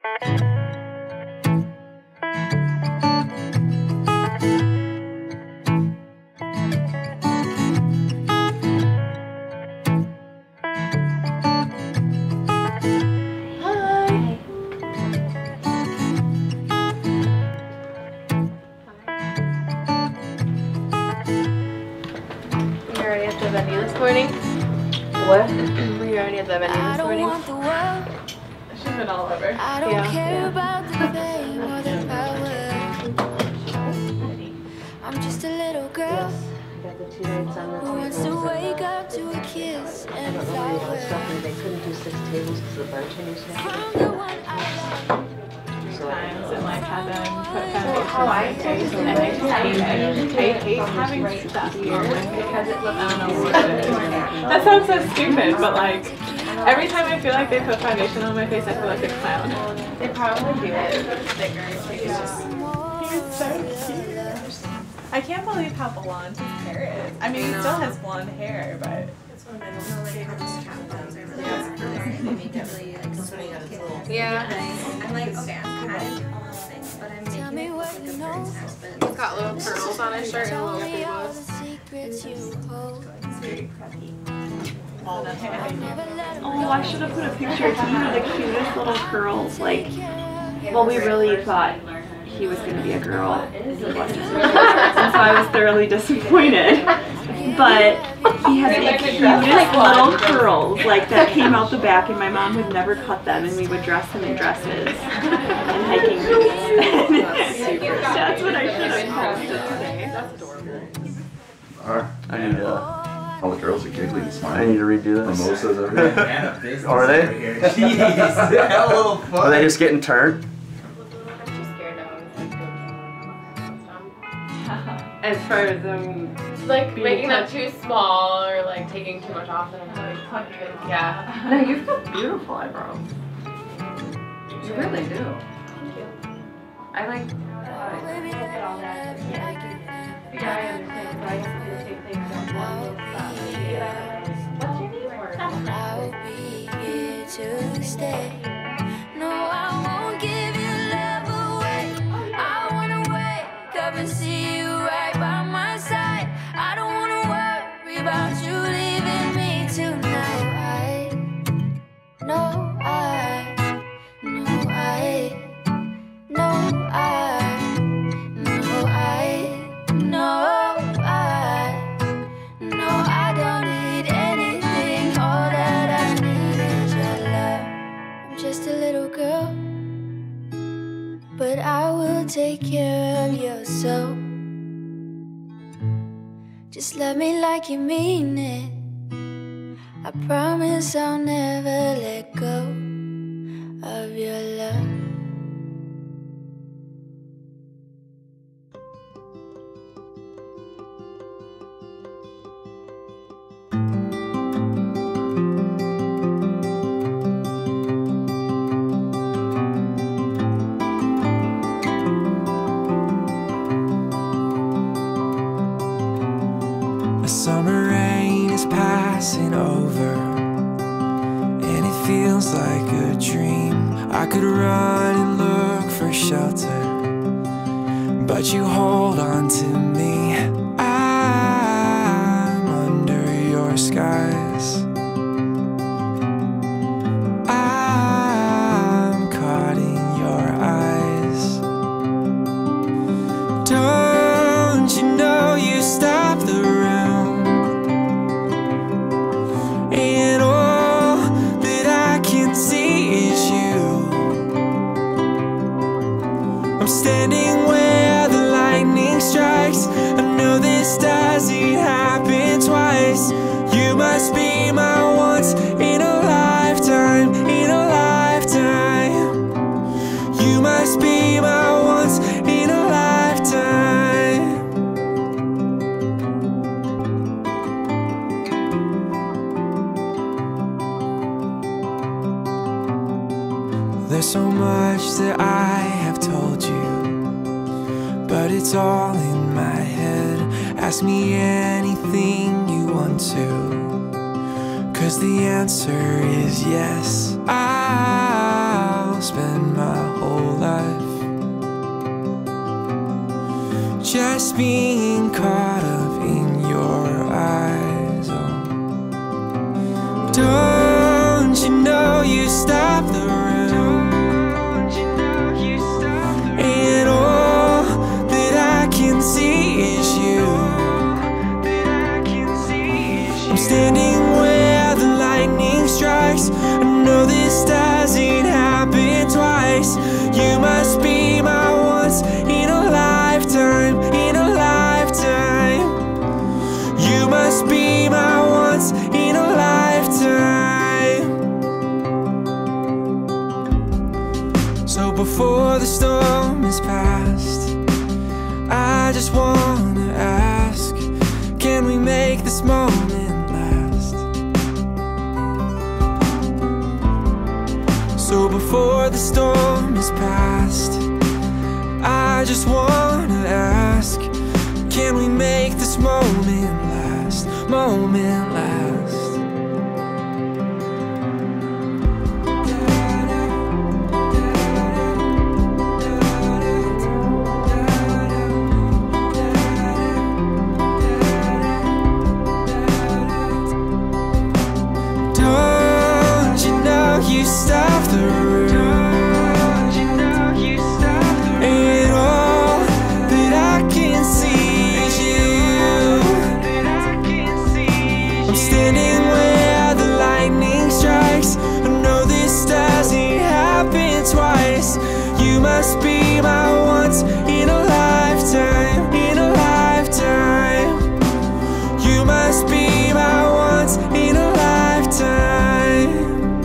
Venue this morning? What? Were you already at the venue this morning? She's been all over. Yeah. I'm just a little girl. Yes. I got the 2 nights on the Who wants to wake up to a kiss and flowers. They couldn't do 6 tables because the bartenders had From the one I love. Times and like had them put foundation how on I my face, and I hate having stuff here because it looks, I don't know what it is. That sounds so stupid, but like every time I feel like they put foundation on my face, I feel like a clown. They probably do it thicker. It's just, He's so cute. I can't believe how blonde his hair is. I mean, he still has blonde hair, but. yeah. I'm like, okay, I'm kind of things, but I'm Tell me what you know. He's got little curls on his shirt and Tell little me all the boots. secrets you hold. Oh, I should have put a picture. He had the cutest little curls. Like, well, we really thought he was going to be a girl. And he wasn't. And so I was thoroughly disappointed. But he had the cutest little curls, like that came out the back, and my mom would never cut them, and we would dress him in dresses and hiking boots. That's what I should have posted today. That's adorable. I need all the girls are giggling and I smiling. need to redo this. Mimosas everywhere. Are they? Jeez, have a little fun. Are they just getting turned? As far as like making them too small or like taking too much off, and I'm like, yeah. No, you've got beautiful eyebrows. You really do. Thank you. I like. Baby, let me like it. Yeah, I understand. But I guess I'm gonna take things on one little spot. What's your name? I'll be here to stay. No, I won't give your love away. I wanna wake up and see you right by my side. I don't wanna worry about you leaving me tonight. No, I don't need anything. All that I need is your love. I'm just a little girl, but I will take care of your soul. Just love me like you mean it. I promise I'll never let go of your love. Summer rain is passing over, and it feels like a dream. I could run and look for shelter, but you hold on to me. I'm under your skies. I'm caught in your eyes. Don't you know you stop the room? And all that I can see is you. I'm standing where the lightning strikes. I know this doesn't happen twice. You must be my once in a lifetime, in a lifetime. You must be my once in a lifetime. There's so much that I have told you, but it's all in my head. Ask me anything you want to, 'cause the answer is yes. I'll spend my just being caught up in your eyes. Oh. Don't you know you stopped the room? And all that I can see is you. I'm standing where the lightning strikes. I know this doesn't happen twice. You must be my once in a lifetime, in a lifetime. You must be my once in a lifetime. So before the storm is past, I just wanna ask, can we make this moment last? So before the storm is past, I just wanna ask, can we make this moment last? Moment last. Don't you know you stopped the room? And all that I can see is you. I'm standing where the lightning strikes. I know this doesn't happen twice. You must be my once in a lifetime, in a lifetime. You must be my once in a lifetime.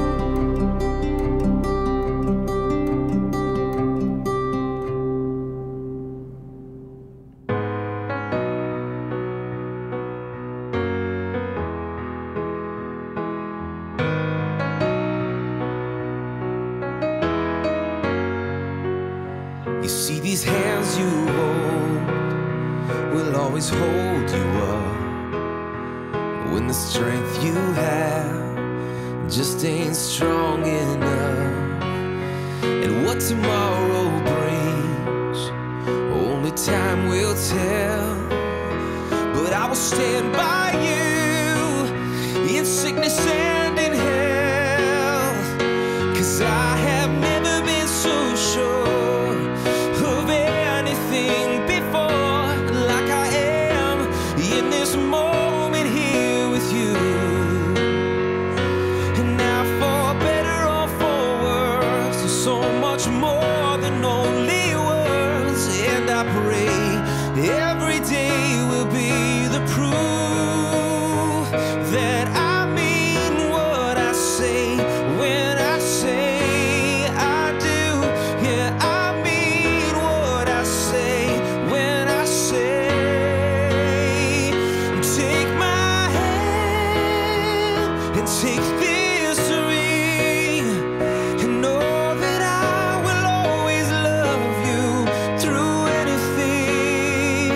You see, these hands you hold will always hold you up when the strength you have just ain't strong enough. And what tomorrow brings, only time will tell. But I will stand by you in sickness and in health, 'cause I have never been so sure of anything before, like I am in this moment here with you. And now for better or for worse, there's so much more than only words. And I pray every day will be the proof that I mean what I say when I say I do. Yeah, I mean what I say when I say, take my hand and take this ring, and know that I will always love you through anything.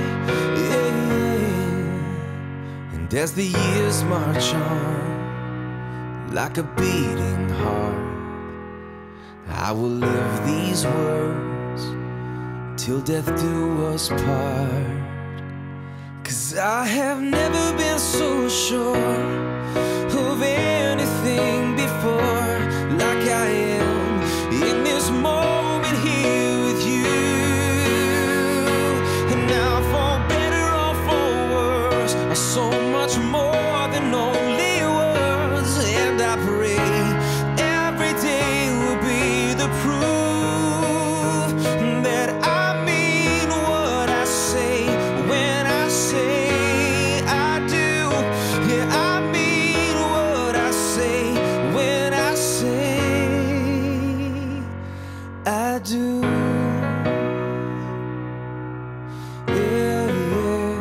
Yeah. And as the years march on, like a beating heart, I will live these words till death do us part. 'Cause I have never been so sure of anything before, like I am in this moment here with you. And now for better or for worse, so much more than only words. And I pray every day will be the proof that I mean what I say when I say I do. Yeah, I mean what I say when I say I do. Yeah, yeah.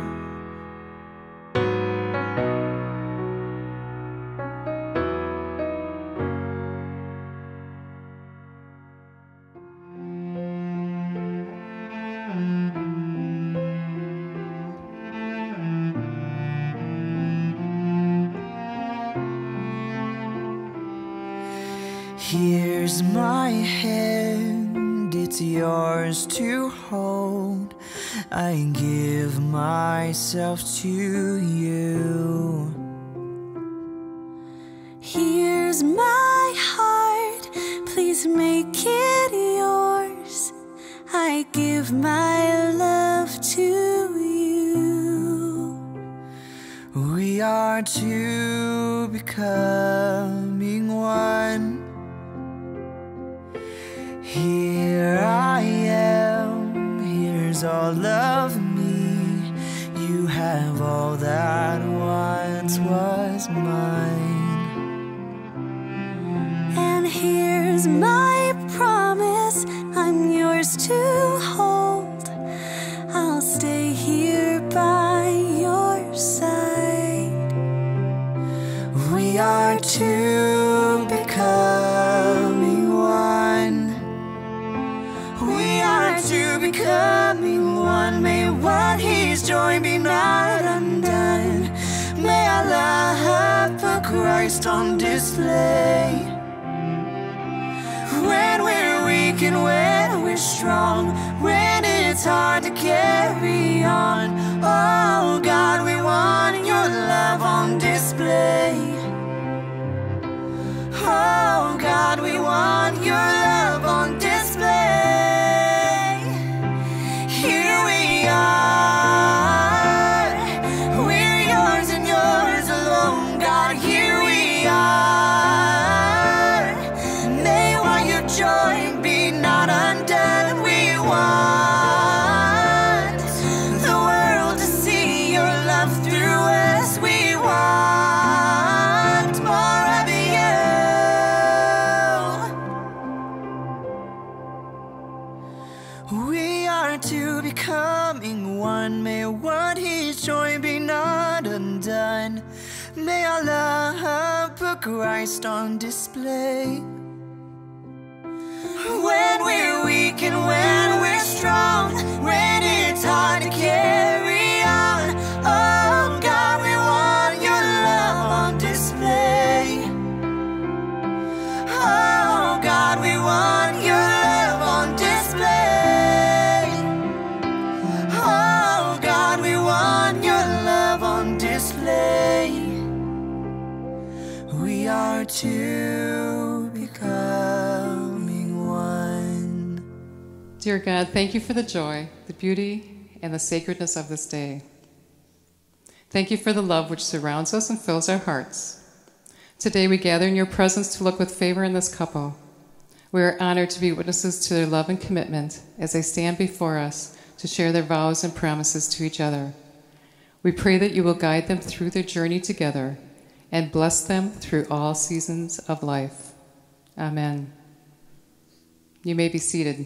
Here's my hand, it's yours to hold. I give myself to you. Here's my heart, please make it yours. I give my love to you. We are two becoming one. Here I am, here's all of me. You have all that once was mine. And here's my promise, I'm yours to hold. I'll stay here by your side. We are two becoming one. We are two becoming one. May what he's joined be not undone. May our love put Christ on display. When we're weak and when we're strong, when it's hard to carry on, oh God, we want your love on display. Oh God, we want your love on display. Here we are, we're yours and yours alone. God, here we are. May what your joy be not undone. We want the world to see your love through us. We want more of you. We are two becoming one. May what he's joined be not undone. May our love put Christ on display. When we're weak and when we're strong, when it's hard to carry on, oh God, we want your love on display. Oh God, we want your love on display. Oh God, we want your love on display. We are two becoming one. Dear God, thank you for the joy, the beauty, and the sacredness of this day. Thank you for the love which surrounds us and fills our hearts. Today we gather in your presence to look with favor on this couple. We are honored to be witnesses to their love and commitment as they stand before us to share their vows and promises to each other. We pray that you will guide them through their journey together and bless them through all seasons of life. Amen. You may be seated.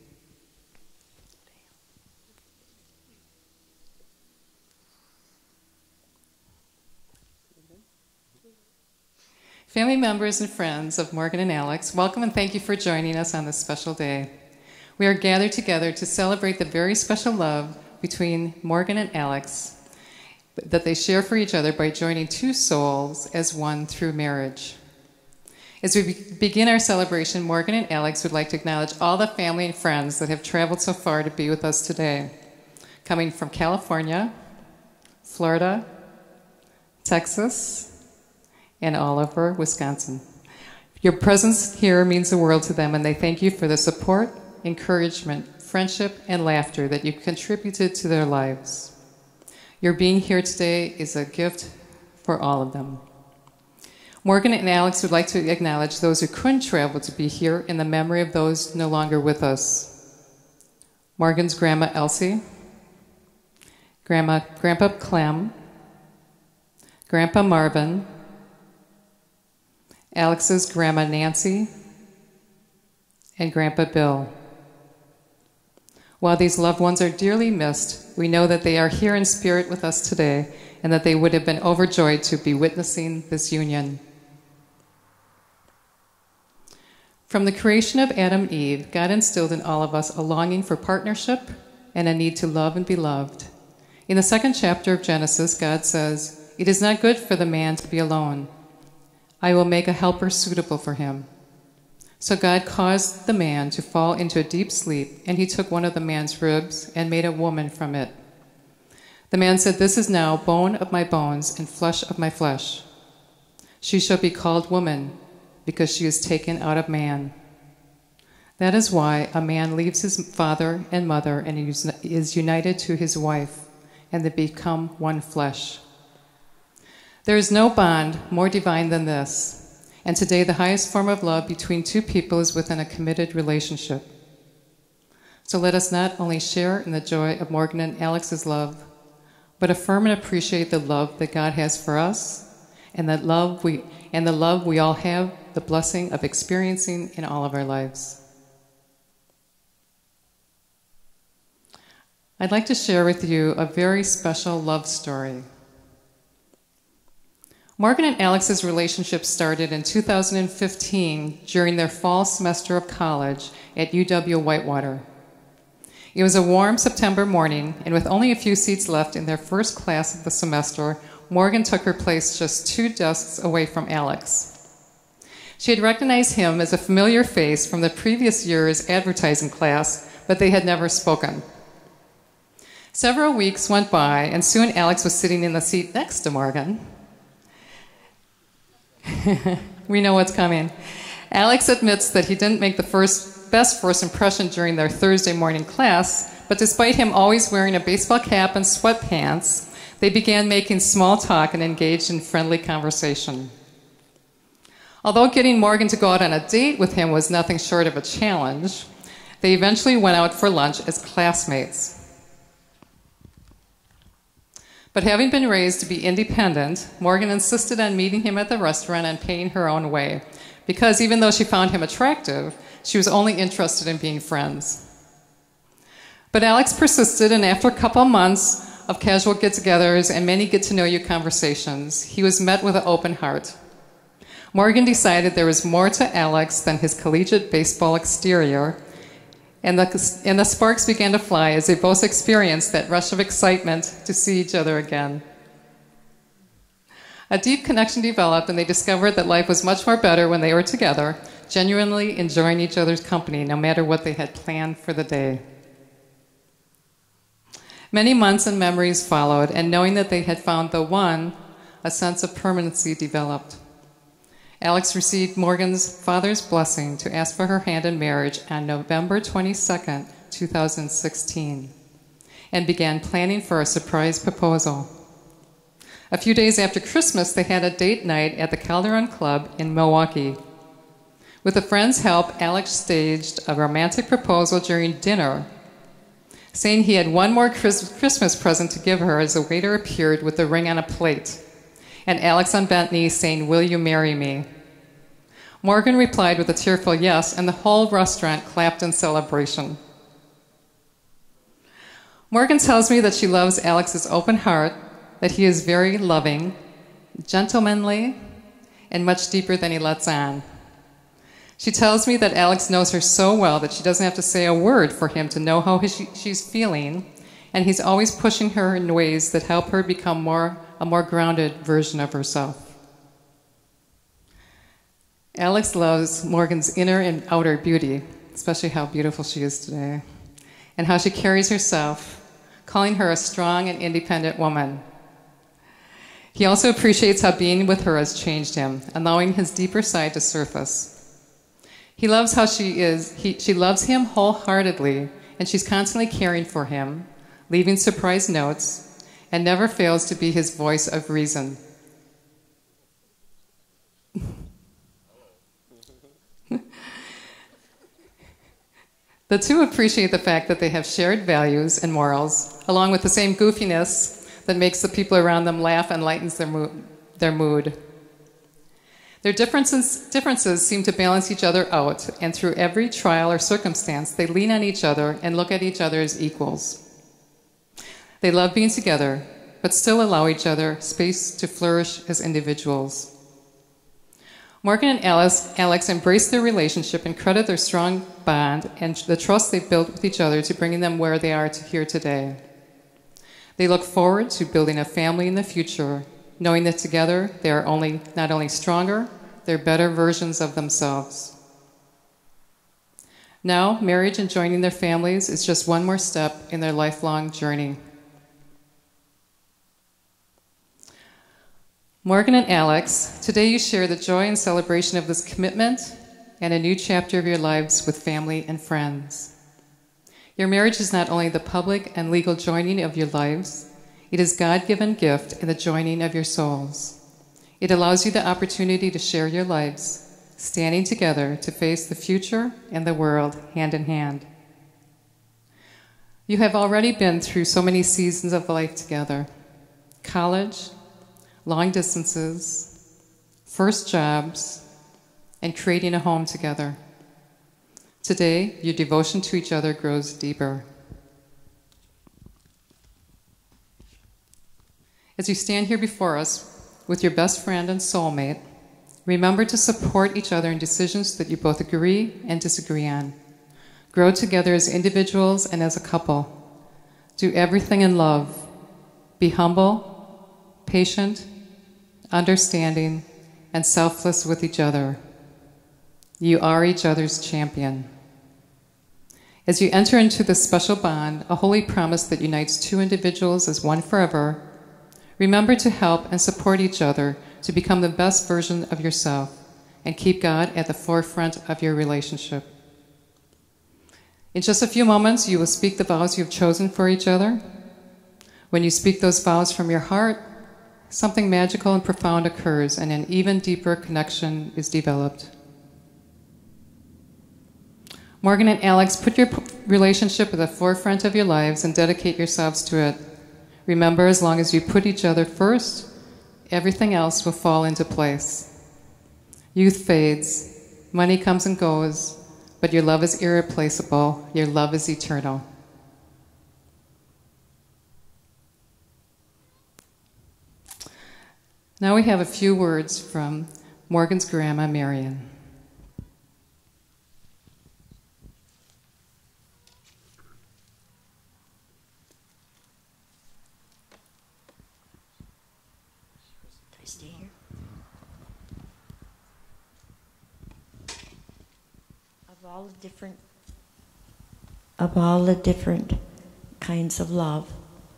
Family members and friends of Morgan and Alex, welcome and thank you for joining us on this special day. We are gathered together to celebrate the very special love between Morgan and Alex that they share for each other by joining two souls as one through marriage. As we begin our celebration, Morgan and Alex would like to acknowledge all the family and friends that have traveled so far to be with us today, coming from California, Florida, Texas, and all over Wisconsin. Your presence here means the world to them, and they thank you for the support, encouragement, friendship, and laughter that you contributed to their lives. Your being here today is a gift for all of them. Morgan and Alex would like to acknowledge those who couldn't travel to be here in the memory of those no longer with us. Morgan's grandma Elsie, Grandpa Clem, Grandpa Marvin, Alex's grandma Nancy, and Grandpa Bill. While these loved ones are dearly missed, we know that they are here in spirit with us today and that they would have been overjoyed to be witnessing this union. From the creation of Adam and Eve, God instilled in all of us a longing for partnership and a need to love and be loved. In the second chapter of Genesis, God says, "It is not good for the man to be alone. I will make a helper suitable for him." So God caused the man to fall into a deep sleep, and he took one of the man's ribs and made a woman from it. The man said, "This is now bone of my bones and flesh of my flesh. She shall be called woman, because she is taken out of man." That is why a man leaves his father and mother and is united to his wife, and they become one flesh. There is no bond more divine than this, and today the highest form of love between two people is within a committed relationship. So let us not only share in the joy of Morgan and Alex's love, but affirm and appreciate the love that God has for us, and the love we all have the blessing of experiencing in all of our lives. I'd like to share with you a very special love story. Morgan and Alex's relationship started in 2015 during their fall semester of college at UW-Whitewater. It was a warm September morning, and with only a few seats left in their first class of the semester, Morgan took her place just 2 desks away from Alex. She had recognized him as a familiar face from the previous year's advertising class, but they had never spoken. Several weeks went by, and soon Alex was sitting in the seat next to Morgan. We know what's coming. Alex admits that he didn't make the best first impression during their Thursday morning class, but despite him always wearing a baseball cap and sweatpants, they began making small talk and engaged in friendly conversation. Although getting Morgan to go out on a date with him was nothing short of a challenge, they eventually went out for lunch as classmates. But having been raised to be independent, Morgan insisted on meeting him at the restaurant and paying her own way, because even though she found him attractive, she was only interested in being friends. But Alex persisted, and after a couple of months of casual get-togethers and many get-to-know-you conversations, he was met with an open heart. Morgan decided there was more to Alex than his collegiate baseball exterior, and the sparks began to fly as they both experienced that rush of excitement to see each other again. A deep connection developed, and they discovered that life was much more better when they were together, genuinely enjoying each other's company, no matter what they had planned for the day. Many months and memories followed, and knowing that they had found the one, a sense of permanency developed. Alex received Morgan's father's blessing to ask for her hand in marriage on November 22nd, 2016, and began planning for a surprise proposal. A few days after Christmas, they had a date night at the Calderon Club in Milwaukee. With a friend's help, Alex staged a romantic proposal during dinner, saying he had one more Christmas present to give her as a waiter appeared with the ring on a plate, and Alex on bent knee saying, "Will you marry me?" Morgan replied with a tearful yes, and the whole restaurant clapped in celebration. Morgan tells me that she loves Alex's open heart, that he is very loving, gentlemanly, and much deeper than he lets on. She tells me that Alex knows her so well that she doesn't have to say a word for him to know how she's feeling, and he's always pushing her in ways that help her become a more grounded version of herself. Alex loves Morgan's inner and outer beauty, especially how beautiful she is today, and how she carries herself, calling her a strong and independent woman. He also appreciates how being with her has changed him, allowing his deeper side to surface. He loves how she is. She loves him wholeheartedly, and she's constantly caring for him, leaving surprise notes, and never fails to be his voice of reason. The two appreciate the fact that they have shared values and morals, along with the same goofiness that makes the people around them laugh and lightens their mood. Their differences seem to balance each other out, and through every trial or circumstance, they lean on each other and look at each other as equals. They love being together, but still allow each other space to flourish as individuals. Morgan and Alex embrace their relationship and credit their strong bond and the trust they've built with each other to bringing them where they are here today. They look forward to building a family in the future, knowing that together they are not only stronger, they're better versions of themselves. Now, marriage and joining their families is just one more step in their lifelong journey. Morgan and Alex, today you share the joy and celebration of this commitment and a new chapter of your lives with family and friends. Your marriage is not only the public and legal joining of your lives, it is a God-given gift in the joining of your souls. It allows you the opportunity to share your lives, standing together to face the future and the world hand in hand. You have already been through so many seasons of life together: college, long distances, first jobs, and creating a home together. Today, your devotion to each other grows deeper. As you stand here before us with your best friend and soulmate, remember to support each other in decisions that you both agree and disagree on. Grow together as individuals and as a couple. Do everything in love. Be humble, patient, understanding, and selfless with each other. You are each other's champion. As you enter into this special bond, a holy promise that unites two individuals as one forever, remember to help and support each other to become the best version of yourself and keep God at the forefront of your relationship. In just a few moments, you will speak the vows you have chosen for each other. When you speak those vows from your heart, something magical and profound occurs, and an even deeper connection is developed. Morgan and Alex, put your relationship at the forefront of your lives and dedicate yourselves to it. Remember, as long as you put each other first, everything else will fall into place. Youth fades, money comes and goes, but your love is irreplaceable, your love is eternal. Now we have a few words from Morgan's grandma, Marion. Stay here. Of all the different kinds of love,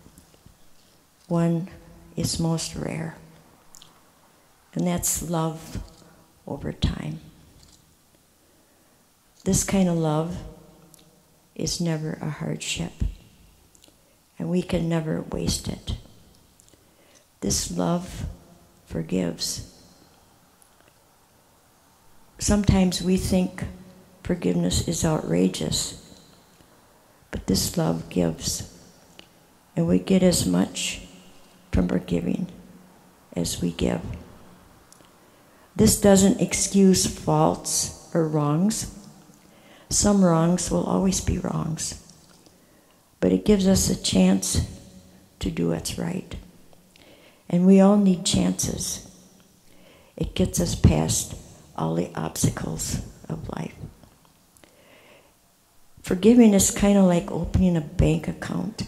one is most rare, and that's love over time. This kind of love is never a hardship, and we can never waste it. This love forgives. Sometimes we think forgiveness is outrageous, but this love gives, and we get as much from forgiving as we give. This doesn't excuse faults or wrongs. Some wrongs will always be wrongs, but it gives us a chance to do what's right. And we all need chances. It gets us past all the obstacles of life. Forgiving is kind of like opening a bank account,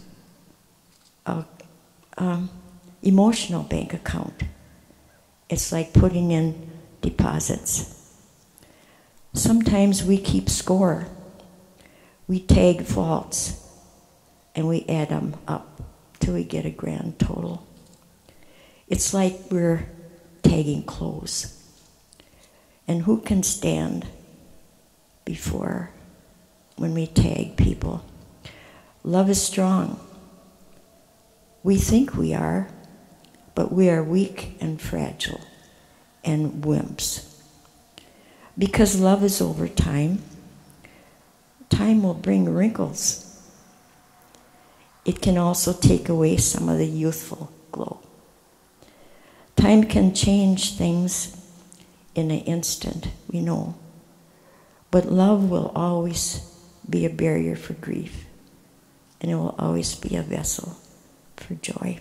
emotional bank account. It's like putting in deposits. Sometimes we keep score. We tag faults, and we add them up till we get a grand total. It's like we're tagging clothes. And who can stand before when we tag people? Love is strong. We think we are, but we are weak and fragile and wimps. Because love is over time, time will bring wrinkles. It can also take away some of the youthful glow. Time can change things in an instant, we know. But love will always be a barrier for grief, and it will always be a vessel for joy.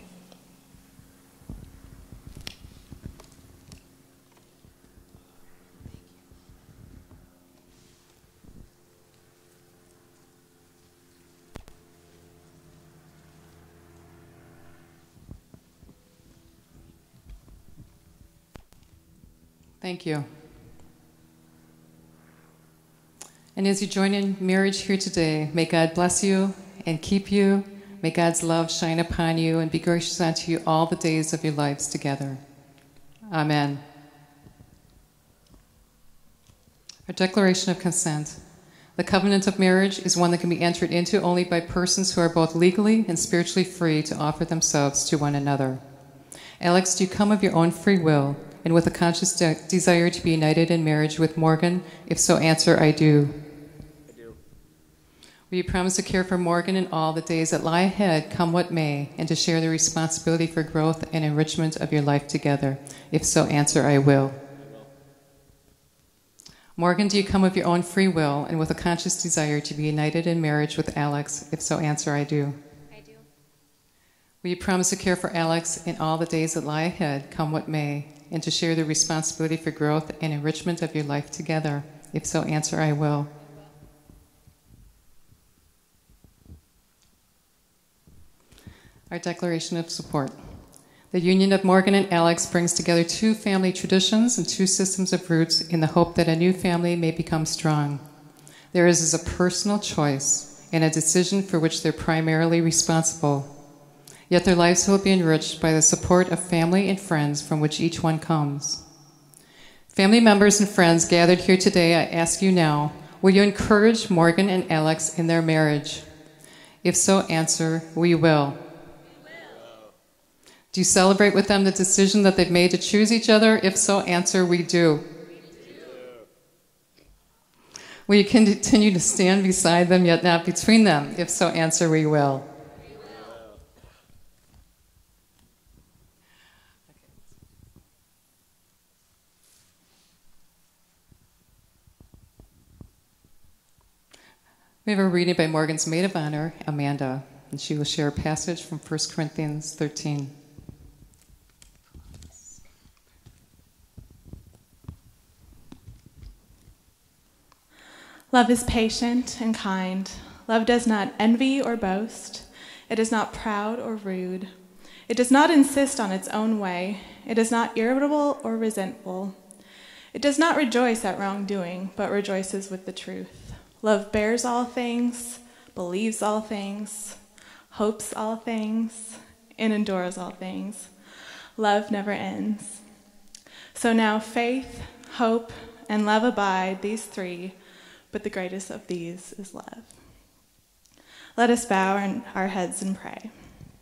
Thank you. And as you join in marriage here today, may God bless you and keep you. May God's love shine upon you and be gracious unto you all the days of your lives together. Amen. Our declaration of consent. The covenant of marriage is one that can be entered into only by persons who are both legally and spiritually free to offer themselves to one another. Alex, do you come of your own free will and with a conscious desire to be united in marriage with Morgan? If so, answer, I do. I do. Will you promise to care for Morgan in all the days that lie ahead, come what may, and to share the responsibility for growth and enrichment of your life together? If so, answer, I will. Morgan, do you come of your own free will and with a conscious desire to be united in marriage with Alex? If so, answer, I do. I do. Will you promise to care for Alex in all the days that lie ahead, come what may, and to share the responsibility for growth and enrichment of your life together? If so, answer, I will. Our declaration of support. The union of Morgan and Alex brings together two family traditions and two systems of roots in the hope that a new family may become strong. Theirs is a personal choice and a decision for which they're primarily responsible. Yet their lives will be enriched by the support of family and friends from which each one comes. Family members and friends gathered here today, I ask you now, will you encourage Morgan and Alex in their marriage? If so, answer, we will. Do you celebrate with them the decision that they've made to choose each other? If so, answer, we do. Will you continue to stand beside them, yet not between them? If so, answer, we will. We have a reading by Morgan's maid of honor, Amanda, and she will share a passage from 1 Corinthians 13. Love is patient and kind. Love does not envy or boast. It is not proud or rude. It does not insist on its own way. It is not irritable or resentful. It does not rejoice at wrongdoing, but rejoices with the truth. Love bears all things, believes all things, hopes all things, and endures all things. Love never ends. So now faith, hope, and love abide, these three, but the greatest of these is love. Let us bow our heads and pray.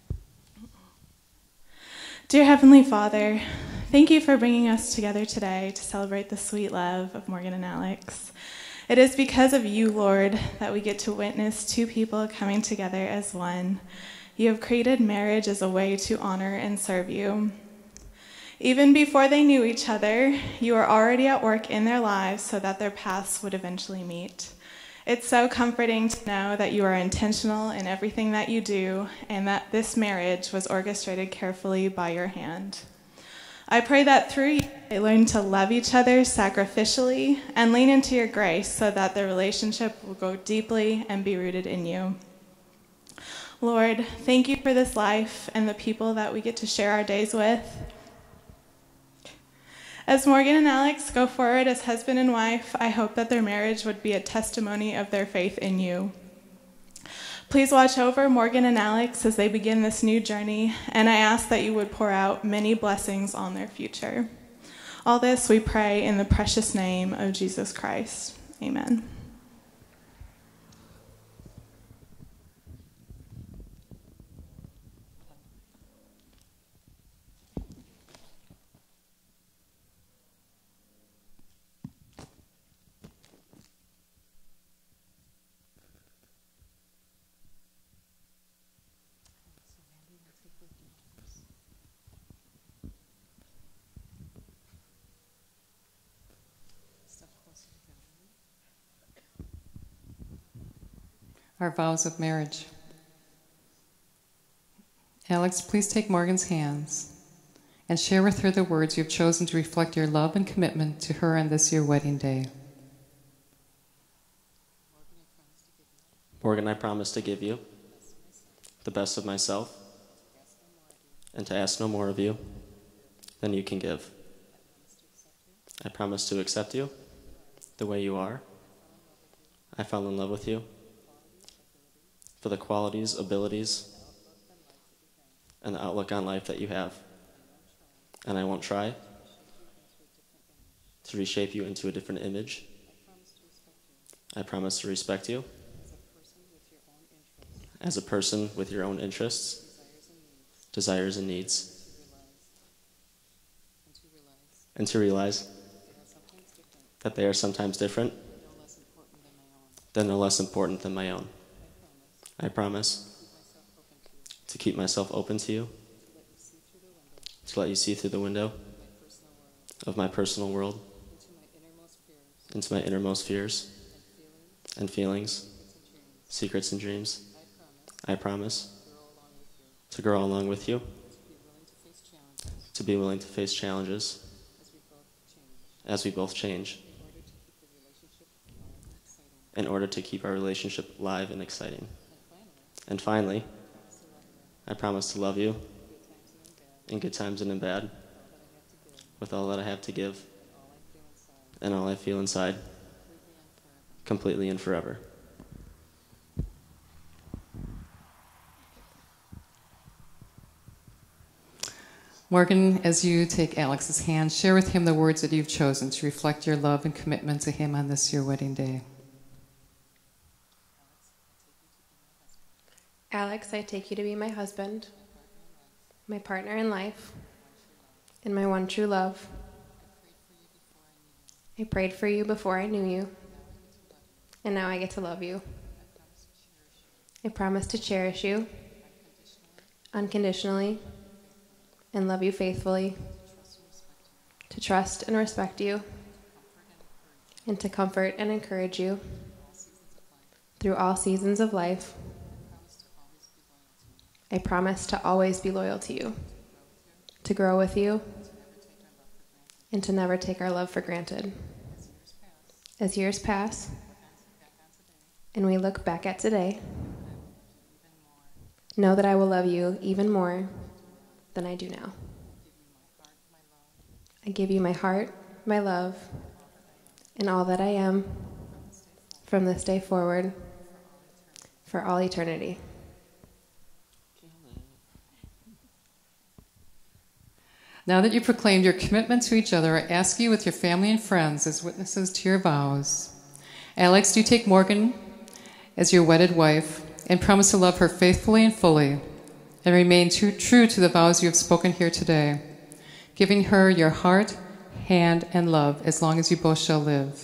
Dear Heavenly Father, thank you for bringing us together today to celebrate the sweet love of Morgan and Alex. It is because of you, Lord, that we get to witness two people coming together as one. You have created marriage as a way to honor and serve you. Even before they knew each other, you were already at work in their lives so that their paths would eventually meet. It's so comforting to know that you are intentional in everything that you do and that this marriage was orchestrated carefully by your hand. I pray that through you, they learn to love each other sacrificially and lean into your grace so that their relationship will go deeply and be rooted in you. Lord, thank you for this life and the people that we get to share our days with. As Morgan and Alex go forward as husband and wife, I hope that their marriage would be a testimony of their faith in you. Please watch over Morgan and Alex as they begin this new journey, and I ask that you would pour out many blessings on their future. All this we pray in the precious name of Jesus Christ. Amen. Our vows of marriage. Alex, please take Morgan's hands and share with her the words you have chosen to reflect your love and commitment to her on this your wedding day. Morgan, I promise to give you the best of myself and to ask no more of you than you can give. I promise to accept you the way you are. I fell in love with you for the qualities, abilities, and the outlook on life that you have. And I won't try to reshape you into a different image. I promise to respect you as a person with your own interests, desires, and needs. And to realize that they are sometimes different, they're no less important than my own. I promise to keep myself open to you, to let you see through the window of my personal world, into my innermost fears and feelings, secrets and dreams. I promise to grow along with you, to be willing to face challenges as we both change, in order to keep our relationship live and exciting. And finally, I promise to love you in good times and in bad, with all that I have to give and all I feel inside, completely and forever. Morgan, as you take Alex's hand, share with him the words that you've chosen to reflect your love and commitment to him on this your wedding day. Alex, I take you to be my husband, my partner in life, and my one true love. I prayed for you before I knew you, and now I get to love you. I promise to cherish you unconditionally and love you faithfully, to trust and respect you, and to comfort and encourage you through all seasons of life. I promise to always be loyal to you, to grow with you, and to never take our love for granted. As years pass, and we look back at today, know that I will love you even more than I do now. I give you my heart, my love, and all that I am from this day forward for all eternity. Now that you proclaimed your commitment to each other, I ask you with your family and friends as witnesses to your vows. Alex, do you take Morgan as your wedded wife and promise to love her faithfully and fully and remain true to the vows you have spoken here today, giving her your heart, hand, and love as long as you both shall live?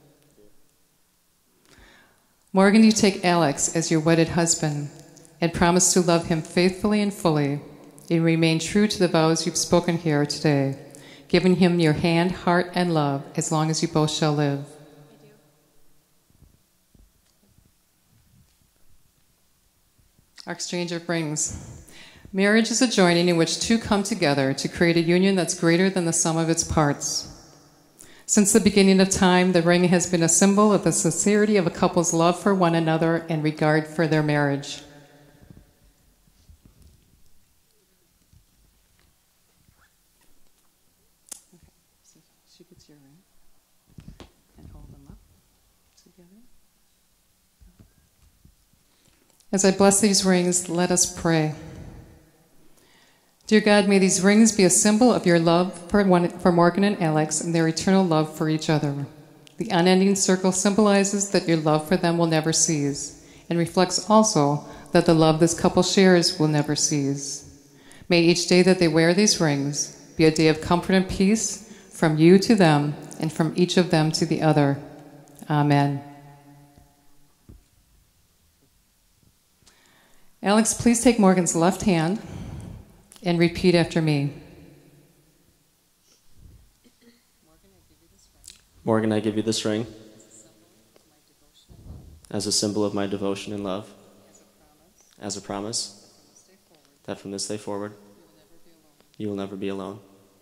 Morgan, do you take Alex as your wedded husband and promise to love him faithfully and fully and remain true to the vows you've spoken here today, giving him your hand, heart, and love as long as you both shall live? I do. Our exchange of rings. Marriage is a joining in which two come together to create a union that's greater than the sum of its parts. Since the beginning of time, the ring has been a symbol of the sincerity of a couple's love for one another and regard for their marriage. She gets your ring and hold them up together. As I bless these rings, let us pray. Dear God, may these rings be a symbol of your love for Morgan and Alex and their eternal love for each other. The unending circle symbolizes that your love for them will never cease and reflects also that the love this couple shares will never cease. May each day that they wear these rings be a day of comfort and peace from you to them and from each of them to the other. Amen. Alex, please take Morgan's left hand and repeat after me. Morgan, I give you this ring as a symbol of my devotion and love, as a promise that from this day forward, you will never be alone.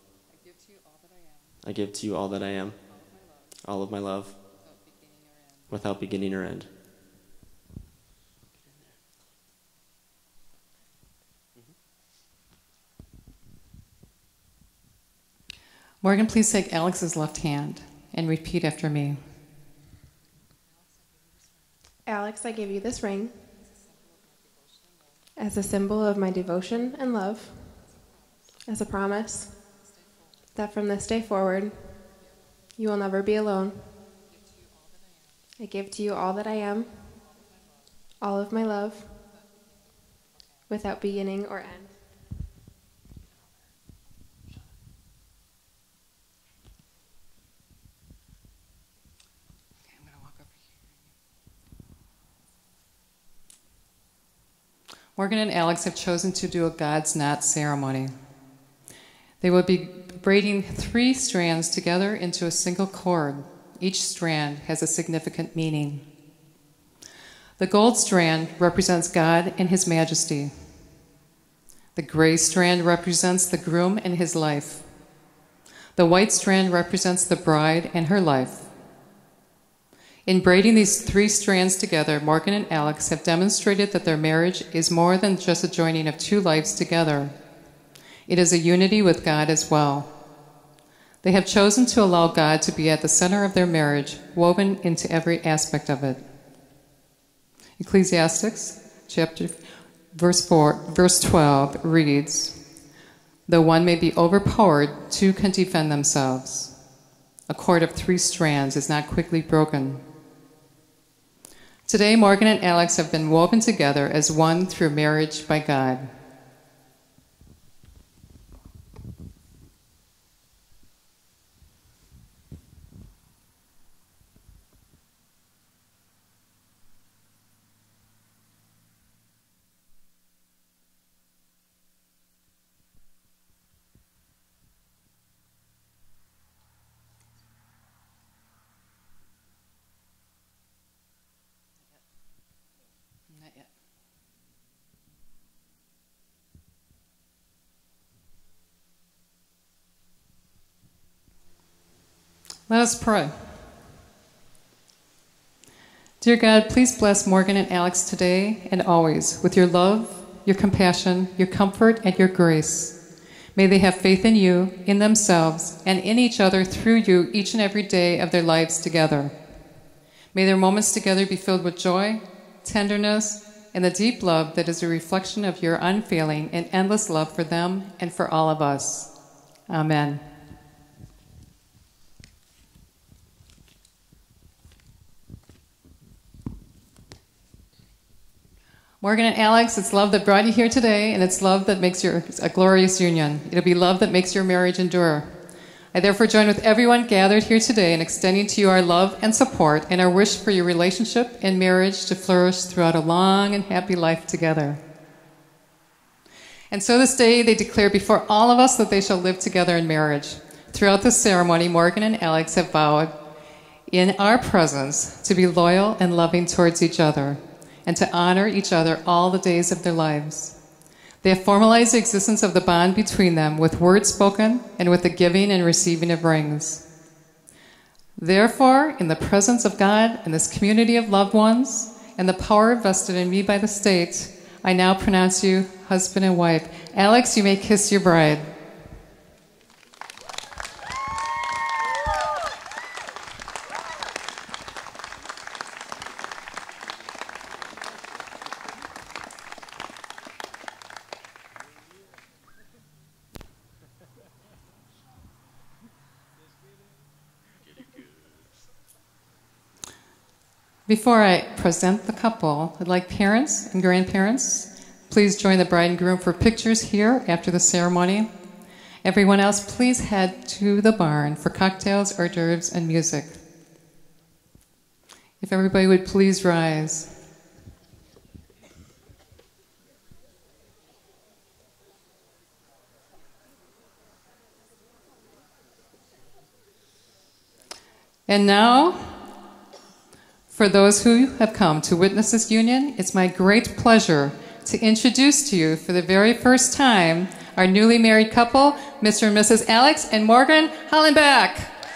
I give to you all that I am, all of my love, without beginning or end. Morgan, please take Alex's left hand and repeat after me. Alex, I give you this ring as a symbol of my devotion and love, as a promise that from this day forward, you will never be alone. I give to you all that I am, all of my love, without beginning or end. Morgan and Alex have chosen to do a God's Knot ceremony. They will be braiding 3 strands together into a single cord. Each strand has a significant meaning. The gold strand represents God and His majesty. The gray strand represents the groom and his life. The white strand represents the bride and her life. In braiding these 3 strands together, Morgan and Alex have demonstrated that their marriage is more than just a joining of 2 lives together. It is a unity with God as well. They have chosen to allow God to be at the center of their marriage, woven into every aspect of it. Ecclesiastes verse 12 reads, "Though one may be overpowered, 2 can defend themselves. A cord of 3 strands is not quickly broken." Today, Morgan and Alex have been woven together as one through marriage by God. Not yet. Let us pray. Dear God, please bless Morgan and Alex today and always with your love, your compassion, your comfort, and your grace. May they have faith in you, in themselves, and in each other through you each and every day of their lives together. May their moments together be filled with joy, tenderness, and the deep love that is a reflection of your unfailing and endless love for them and for all of us. Amen. Morgan and Alex, it's love that brought you here today, and it's love that makes a glorious union. It'll be love that makes your marriage endure. I therefore join with everyone gathered here today in extending to you our love and support and our wish for your relationship and marriage to flourish throughout a long and happy life together. And so this day they declare before all of us that they shall live together in marriage. Throughout this ceremony, Morgan and Alex have vowed in our presence to be loyal and loving towards each other and to honor each other all the days of their lives. They have formalized the existence of the bond between them with words spoken and with the giving and receiving of rings. Therefore, in the presence of God and this community of loved ones and the power vested in me by the state, I now pronounce you husband and wife. Alex, you may kiss your bride. Before I present the couple, I'd like parents and grandparents, please join the bride and groom for pictures here after the ceremony. Everyone else, please head to the barn for cocktails, hors d'oeuvres, and music. If everybody would please rise. And now, for those who have come to witness this union, it's my great pleasure to introduce to you for the very first time our newly married couple, Mr. and Mrs. Alex and Morgan Hollenbach.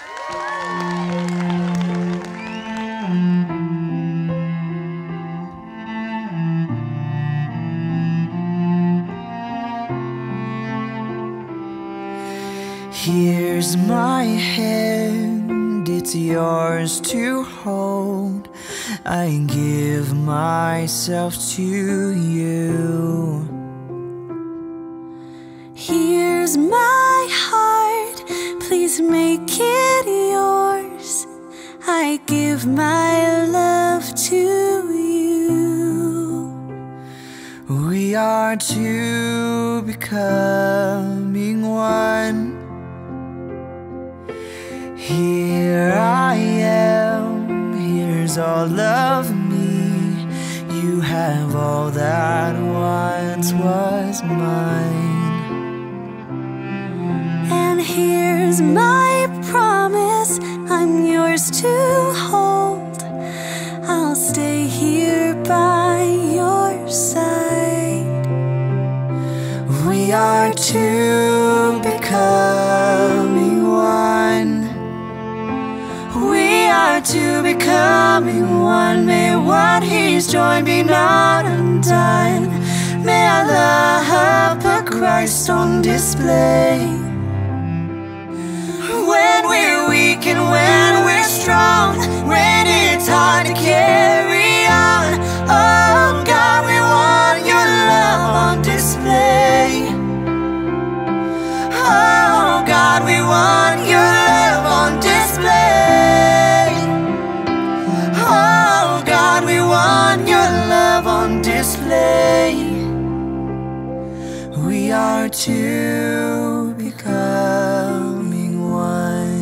Here's my hand, it's yours to hold. I give myself to you. Here's my heart, please make it yours. I give my love to you. We are two becoming one. Here I am, here's all of me. You have all that once was mine. And here's my promise, I'm yours to hold. I'll stay here by your side. We are two becoming one. We are two becoming one. May what he's joined be not undone. May our love put Christ on display. When we're weak and when we're strong, when it's hard to carry on, oh God, we want your love on display. Oh God, we want your love on display. Oh God, we want your love on display. We are two becoming one.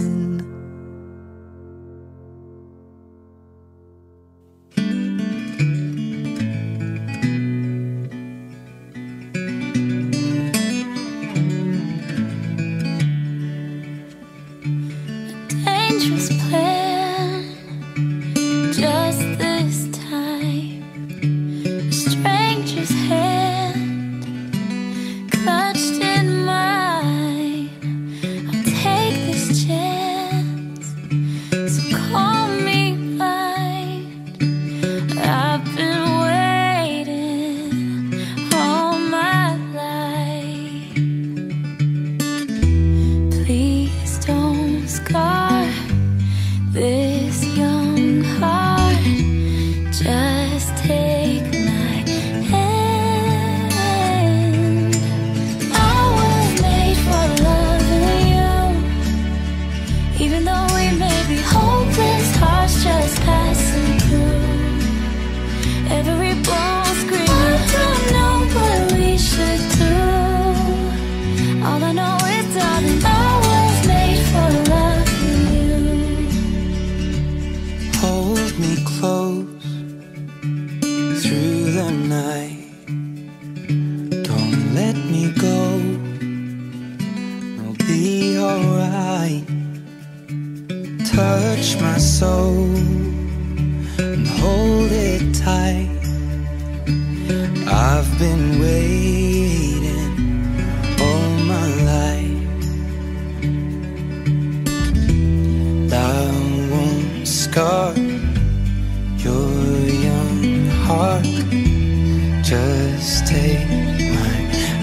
Dangerous plan, just this time. A stranger's hand clutched in mine. I'll take this chance, so call me mine. I've been waiting all my life. Please don't scar this young heart. Just take my hand. I was made for loving you. Even though we may be hopeless, hearts just passing through. Every bone screaming, I don't know what we should do. All I know is, darling, I was made for loving you. Hold me close through the night. Don't let me go. It'll be alright. Touch my soul and hold it tight. I've been waiting all my life. I won't scar your young heart. Just take my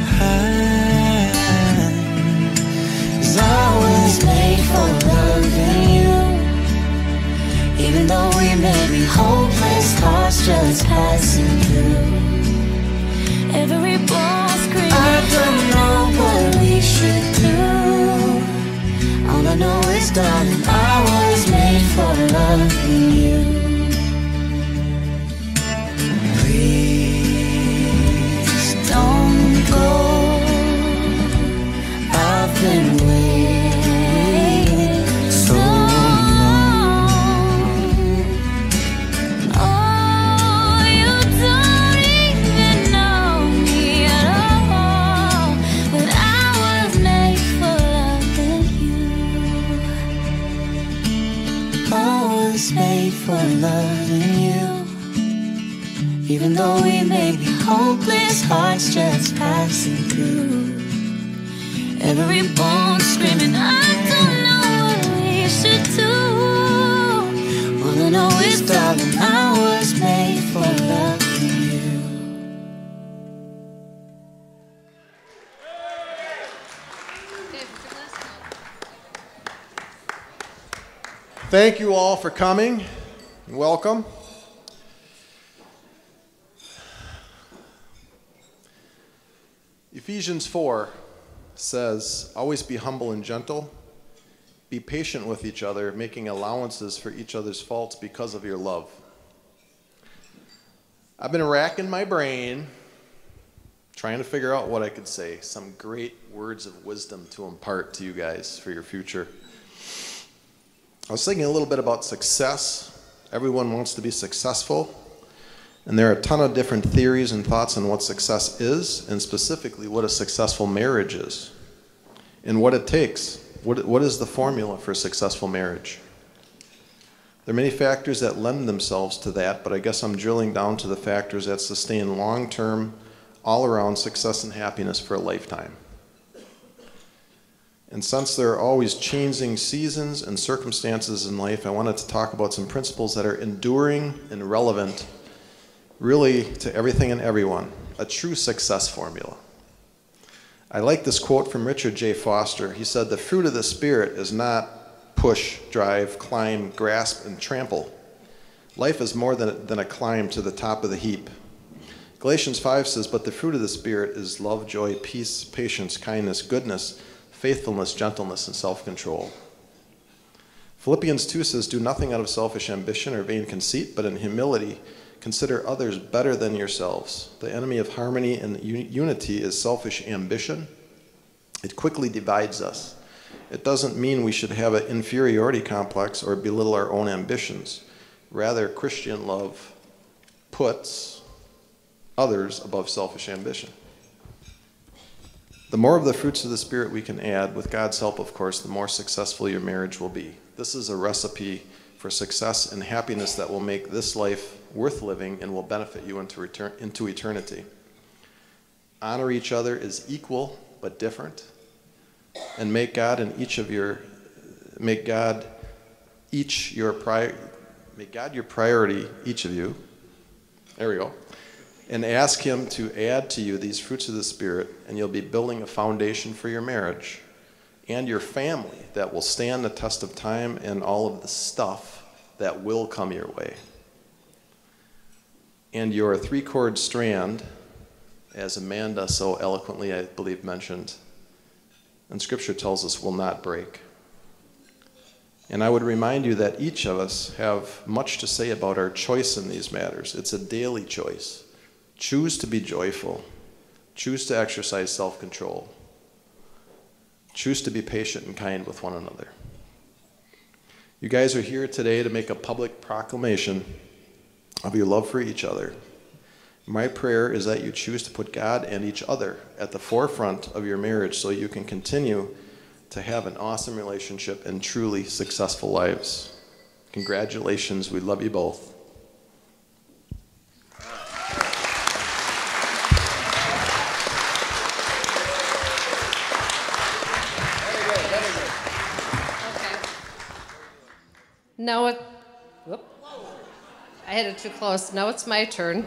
hand. 'Cause I was made for loving you. Even though we may be hopeless, hearts just passing through. Every bone screaming, I don't know what we should do. All I know is, darling, I was made for loving you. Please don't go. I've been waiting so long. Oh, you don't even know me at all, but I was made for loving you. I was made for loving you. Even though we may be hopeless, hearts just passing through. Every bone screaming, I don't know what we should do. All I know is, darling, I was made for loving you. Thank you all for coming. Welcome. Ephesians 4 says, always be humble and gentle. Be patient with each other, making allowances for each other's faults because of your love. I've been racking my brain trying to figure out what I could say. Some great words of wisdom to impart to you guys for your future. I was thinking a little bit about success. Everyone wants to be successful. And there are a ton of different theories and thoughts on what success is, and specifically what a successful marriage is, and what it takes. What is the formula for a successful marriage? There are many factors that lend themselves to that, but I guess I'm drilling down to the factors that sustain long-term, all-around success and happiness for a lifetime. And since there are always changing seasons and circumstances in life, I wanted to talk about some principles that are enduring and relevant really to everything and everyone, a true success formula. I like this quote from Richard J. Foster. He said, "The fruit of the Spirit is not push, drive, climb, grasp, and trample. Life is more than a climb to the top of the heap." Galatians 5 says, "But the fruit of the Spirit is love, joy, peace, patience, kindness, goodness, faithfulness, gentleness, and self-control." Philippians 2 says, "Do nothing out of selfish ambition or vain conceit, but in humility consider others better than yourselves." The enemy of harmony and unity is selfish ambition. It quickly divides us. It doesn't mean we should have an inferiority complex or belittle our own ambitions. Rather, Christian love puts others above selfish ambition. The more of the fruits of the Spirit we can add, with God's help, of course, the more successful your marriage will be. This is a recipe for success and happiness that will make this life worth living and will benefit you into eternity. Honor each other as equal but different, and make God your priority, each of you. There we go. And ask Him to add to you these fruits of the Spirit, and you'll be building a foundation for your marriage and your family that will stand the test of time and all of the stuff that will come your way. And your three-chord strand, as Amanda so eloquently, I believe, mentioned, and Scripture tells us, will not break. And I would remind you that each of us have much to say about our choice in these matters. It's a daily choice. Choose to be joyful. Choose to exercise self-control. Choose to be patient and kind with one another. You guys are here today to make a public proclamation of your love for each other. My prayer is that you choose to put God and each other at the forefront of your marriage so you can continue to have an awesome relationship and truly successful lives. Congratulations. We love you both. Now I had it too close. Now it's my turn.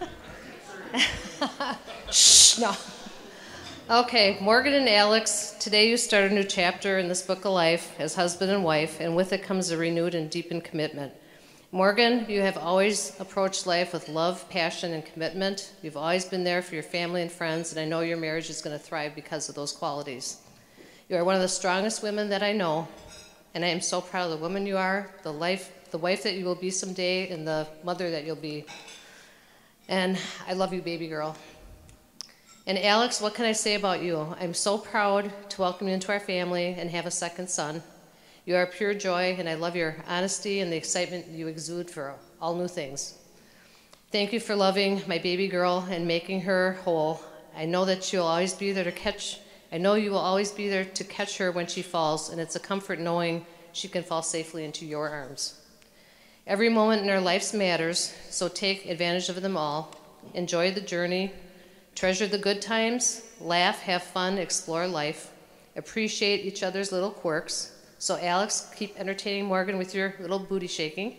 Shh, no. Okay, Morgan and Alex, today you start a new chapter in this book of life as husband and wife, and with it comes a renewed and deepened commitment. Morgan, you have always approached life with love, passion, and commitment. You've always been there for your family and friends, and I know your marriage is going to thrive because of those qualities. You are one of the strongest women that I know, and I am so proud of the woman you are, the wife that you will be someday, and the mother that you'll be. And I love you, baby girl. And Alex, what can I say about you? I'm so proud to welcome you into our family and have a second son. You are pure joy, and I love your honesty and the excitement you exude for all new things. Thank you for loving my baby girl and making her whole. I know that you'll always be there to catch. I know you will always be there to catch her when she falls, and it's a comfort knowing she can fall safely into your arms. Every moment in our lives matters, so take advantage of them all. Enjoy the journey. Treasure the good times. Laugh, have fun, explore life. Appreciate each other's little quirks. So Alex, keep entertaining Morgan with your little booty shaking.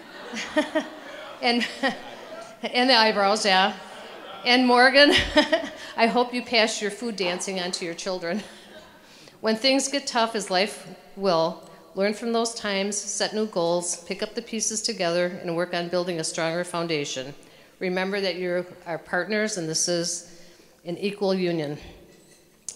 and the eyebrows, yeah. And Morgan, I hope you pass your food dancing on to your children. When things get tough, as life will, learn from those times, set new goals, pick up the pieces together, and work on building a stronger foundation. Remember that you are partners, and this is an equal union.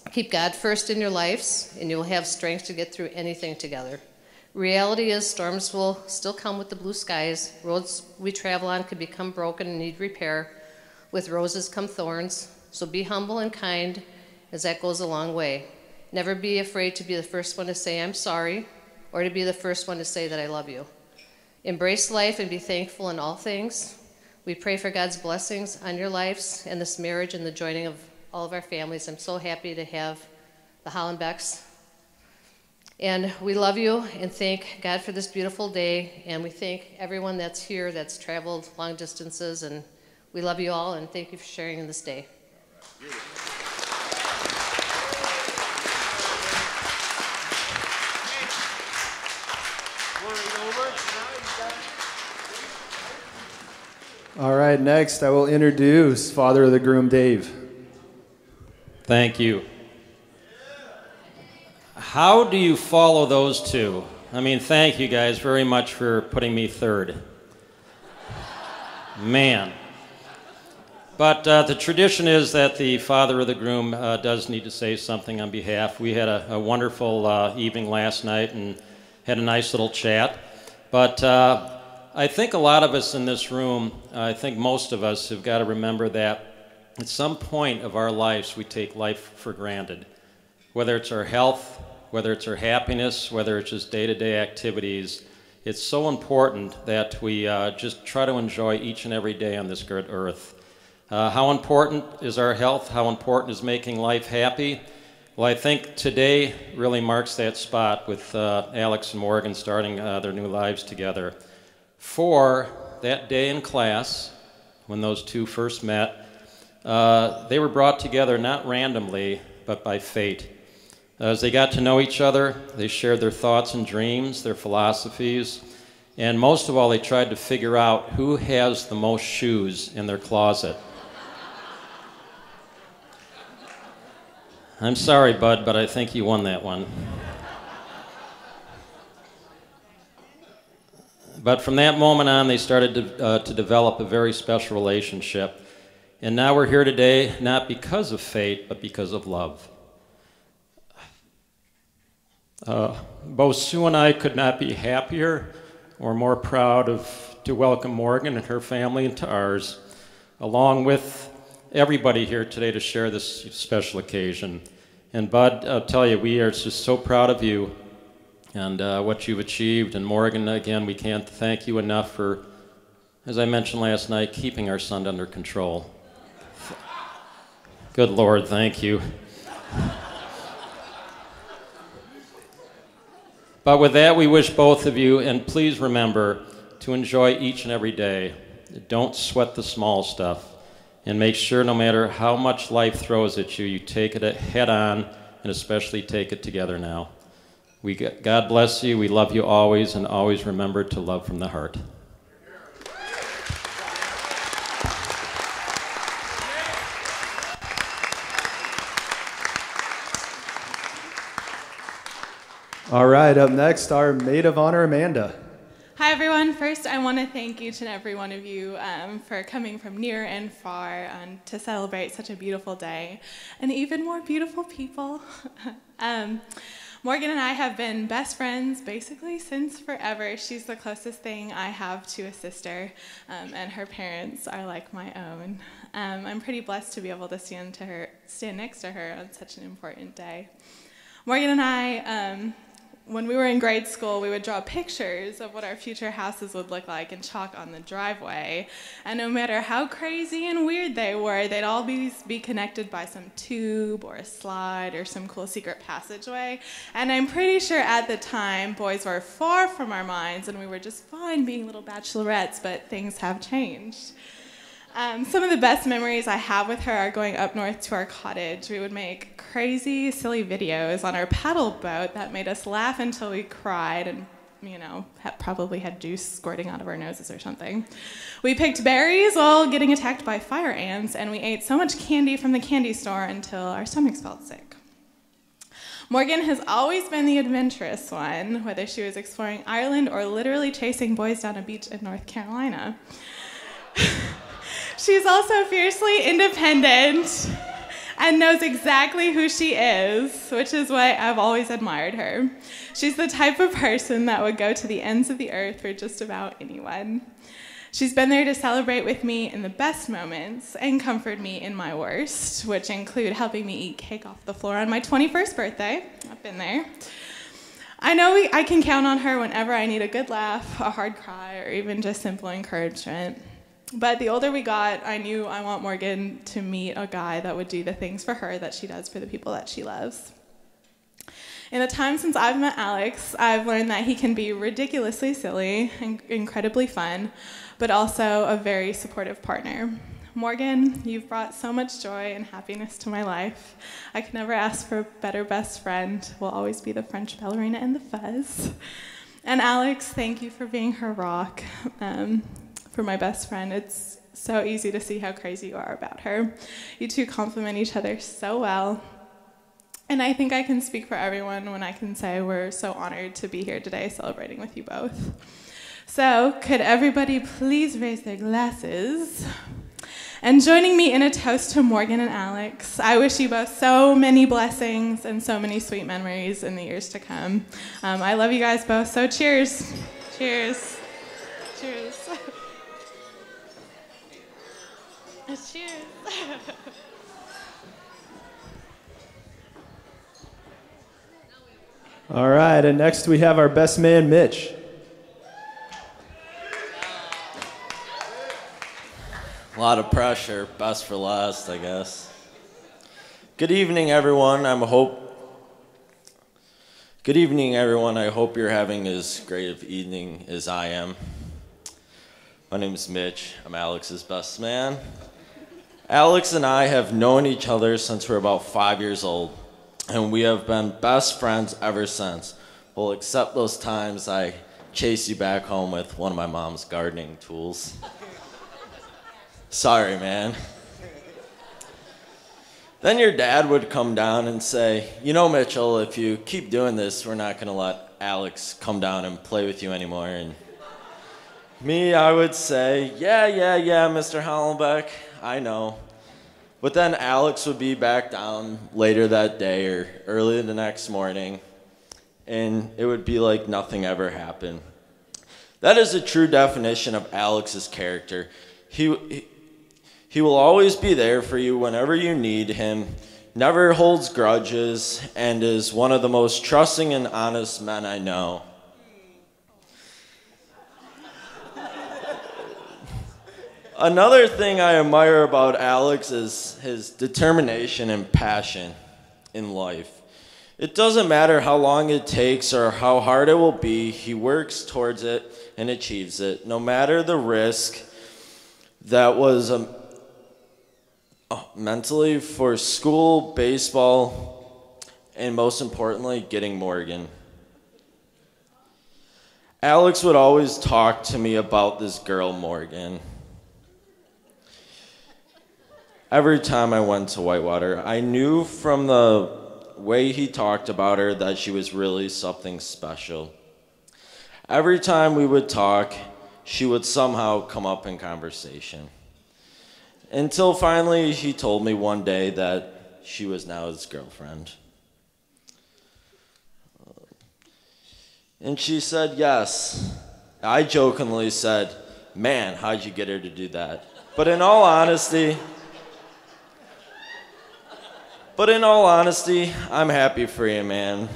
Keep God first in your lives, and you'll have strength to get through anything together. Reality is storms will still come with the blue skies. Roads we travel on could become broken and need repair. With roses come thorns, so be humble and kind, as that goes a long way. Never be afraid to be the first one to say I'm sorry, or to be the first one to say that I love you. Embrace life and be thankful in all things. We pray for God's blessings on your lives and this marriage and the joining of all of our families. I'm so happy to have the Hollenbecks. And we love you and thank God for this beautiful day. And we thank everyone that's here that's traveled long distances. And we love you all and thank you for sharing in this day. All right, next I will introduce Father of the Groom, Dave. Thank you. How do you follow those two? I mean, thank you guys very much for putting me third. Man. But the tradition is that the father of the groom does need to say something on behalf. We had a wonderful evening last night and had a nice little chat. But I think a lot of us in this room, I think most of us have got to remember that at some point of our lives we take life for granted. Whether it's our health, whether it's our happiness, whether it's just day-to-day activities, it's so important that we just try to enjoy each and every day on this good earth. How important is our health? How important is making life happy? Well, I think today really marks that spot with Alex and Morgan starting their new lives together. For that day in class, when those two first met, they were brought together not randomly, but by fate. As they got to know each other, they shared their thoughts and dreams, their philosophies, and most of all, they tried to figure out who has the most shoes in their closet. I'm sorry, Bud, but I think you won that one. But from that moment on, they started to develop a very special relationship. And now we're here today, not because of fate, but because of love. Both Sue and I could not be happier or more proud to welcome Morgan and her family into ours, along with everybody here today to share this special occasion. And Bud, I'll tell you, we are just so proud of you and what you've achieved. And Morgan, again, we can't thank you enough for, as I mentioned last night, keeping our son under control. Good Lord, thank you. But with that, we wish both of you, and please remember to enjoy each and every day. Don't sweat the small stuff. And make sure no matter how much life throws at you, you take it head on, and especially take it together now. God bless you. We love you always, and always remember to love from the heart. All right, up next, our maid of honor, Amanda. Hi, everyone. First, I want to thank each and every one of you for coming from near and far to celebrate such a beautiful day and even more beautiful people. Morgan and I have been best friends basically since forever. She's the closest thing I have to a sister, and her parents are like my own. I'm pretty blessed to be able to stand next to her on such an important day. Morgan and I, when we were in grade school, we would draw pictures of what our future houses would look like and chalk on the driveway. And no matter how crazy and weird they were, they'd always be connected by some tube or a slide or some cool secret passageway. And I'm pretty sure at the time, boys were far from our minds and we were just fine being little bachelorettes, but things have changed. Some of the best memories I have with her are going up north to our cottage. We would make crazy, silly videos on our paddle boat that made us laugh until we cried and, probably had juice squirting out of our noses or something. We picked berries while getting attacked by fire ants, and we ate so much candy from the candy store until our stomachs felt sick. Morgan has always been the adventurous one, whether she was exploring Ireland or literally chasing boys down a beach in North Carolina. She's also fiercely independent and knows exactly who she is, which is why I've always admired her. She's the type of person that would go to the ends of the earth for just about anyone. She's been there to celebrate with me in the best moments and comfort me in my worst, which include helping me eat cake off the floor on my 21st birthday. I've been there. I know I can count on her whenever I need a good laugh, a hard cry, or even just simple encouragement. But the older we got, I knew I want Morgan to meet a guy that would do the things for her that she does for the people that she loves. In the time since I've met Alex, I've learned that he can be ridiculously silly and incredibly fun, but also a very supportive partner. Morgan, you've brought so much joy and happiness to my life. I could never ask for a better best friend. Will always be the French ballerina and the fuzz. And Alex, thank you for being her rock. For my best friend, it's so easy to see how crazy you are about her. You two complement each other so well. And I think I can speak for everyone when I can say we're so honored to be here today celebrating with you both. So, could everybody please raise their glasses? And joining me in a toast to Morgan and Alex, I wish you both so many blessings and so many sweet memories in the years to come. I love you guys both, so cheers. Cheers. Cheers. Cheers. All right, and next we have our best man, Mitch. A lot of pressure, best for last, I guess. Good evening, everyone. I hope you're having as great of evening as I am. My name is Mitch. I'm Alex's best man. Alex and I have known each other since we're about 5 years old, and we have been best friends ever since. Well, except those times I chased you back home with one of my mom's gardening tools. Sorry, man. Then your dad would come down and say, you know, Mitchell, if you keep doing this, we're not going to let Alex come down and play with you anymore. And me, I would say, yeah, Mr. Hollenbeck, I know. But then Alex would be back down later that day or early the next morning, and it would be like nothing ever happened. That is the true definition of Alex's character. He will always be there for you whenever you need him, never holds grudges, and is one of the most trusting and honest men I know. Another thing I admire about Alex is his determination and passion in life. It doesn't matter how long it takes or how hard it will be, he works towards it and achieves it, no matter the risk that was mentally for school, baseball, and most importantly, getting Morgan. Alex would always talk to me about this girl, Morgan. Every time I went to Whitewater, I knew from the way he talked about her that she was really something special. Every time we would talk, she would somehow come up in conversation. Until finally he told me one day that she was now his girlfriend. And she said yes. I jokingly said, man, how'd you get her to do that? But in all honesty, I'm happy for you, man.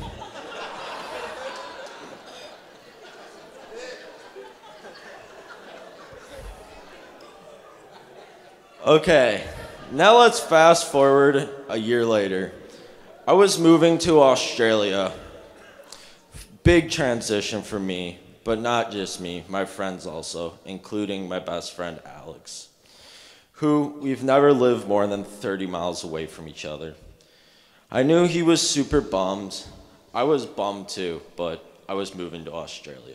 Okay, now let's fast forward a year later. I was moving to Australia. Big transition for me, but not just me, my friends also, including my best friend Alex, who we've never lived more than 30 miles away from each other. I knew he was super bummed. I was bummed too, but I was moving to Australia.